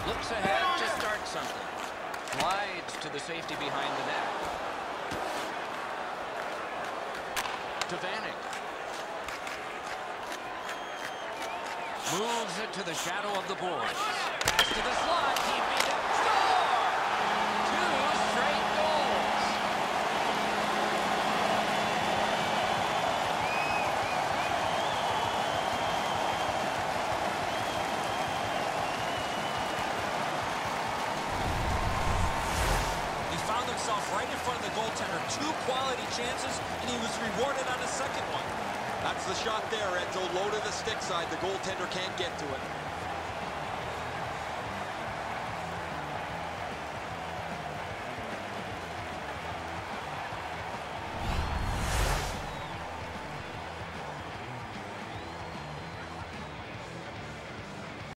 Looks ahead to start something. Slides to the safety behind the net. To Vanek. Moves it to the shadow of the boards. Pass to the slot. He beat it. Score! 2 straight goals. He found himself right in front of the goaltender. 2 quality chances, and he was rewarded on the second one. That's the shot there, Edzo. Low to the stick side. The goaltender can't get to it.